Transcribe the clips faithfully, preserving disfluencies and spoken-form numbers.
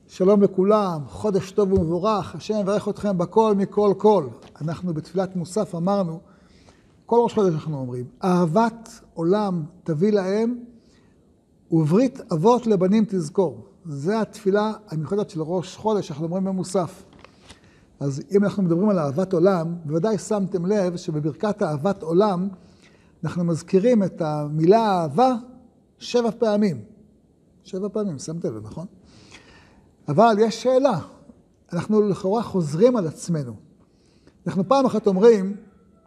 שלום לכולם, חודש טוב ומבורך, השם יברך אתכם בכל מכל כל. אנחנו בתפילת מוסף אמרנו, כל ראש חודש אנחנו אומרים, אהבת עולם תביא להם, וברית אבות לבנים תזכור. זה התפילה המיוחדת של ראש חודש, אנחנו אומרים במוסף. אז אם אנחנו מדברים על אהבת עולם, בוודאי שמתם לב שבברכת אהבת עולם, אנחנו מזכירים את המילה אהבה שבע פעמים. שבע פעמים, שמתם לב, נכון? אבל יש שאלה, אנחנו לכאורה חוזרים על עצמנו. אנחנו פעם אחת אומרים,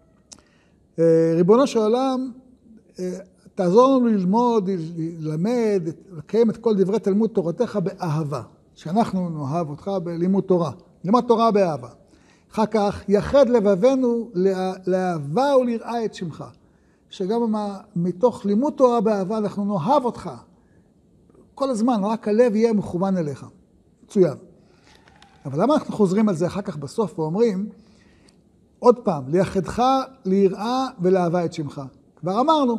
ריבונו של עולם, תעזור לנו ללמוד, ללמד, לקיים את כל דברי תלמוד תורתך באהבה. שאנחנו נאהב אותך בלימוד תורה. לימוד תורה באהבה. אחר כך, יחד לבבנו לאהבה ולראה את שמך. שגם מתוך לימוד תורה באהבה אנחנו נאהב אותך. כל הזמן, רק הלב יהיה מכוון אליך. מצוין. אבל למה אנחנו חוזרים על זה אחר כך בסוף ואומרים, עוד פעם, ליחדך, ליראה ולאהבה את שמך. כבר אמרנו.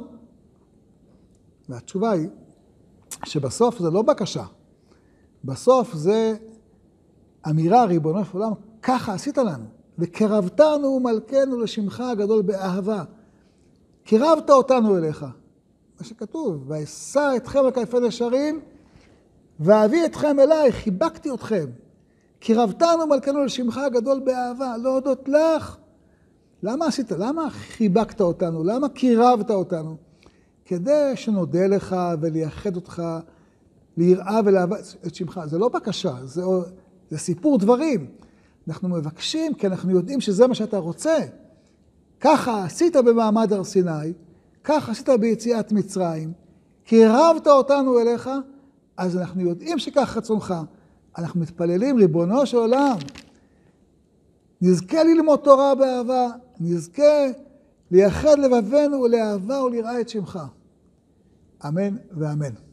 והתשובה היא, שבסוף זה לא בקשה. בסוף זה אמירה, ריבונו של עולם, ככה עשית לנו. וקרבתנו מלכנו לשמך הגדול באהבה. קירבת אותנו אליך. מה שכתוב, ואשא אתכם לכנפי נשרים, ואביא אתכם אליי, חיבקתי אתכם. קירבתנו מלכנו לשמך הגדול באהבה, להודות לך. למה עשית? למה חיבקת אותנו? למה קירבת אותנו? כדי שנודה לך ולייחד אותך, ליראה ולאהבה את שמך. זה לא בקשה, זה, זה סיפור דברים. אנחנו מבקשים כי אנחנו יודעים שזה מה שאתה רוצה. ככה עשית במעמד הר סיני, ככה עשית ביציאת מצרים, קירבת אותנו אליך, אז אנחנו יודעים שכך רצונך. אנחנו מתפללים, ריבונו של עולם, נזכה ללמוד תורה באהבה, נזכה לייחד לבבנו ולאהבה ולראה את שמך. אמן ואמן.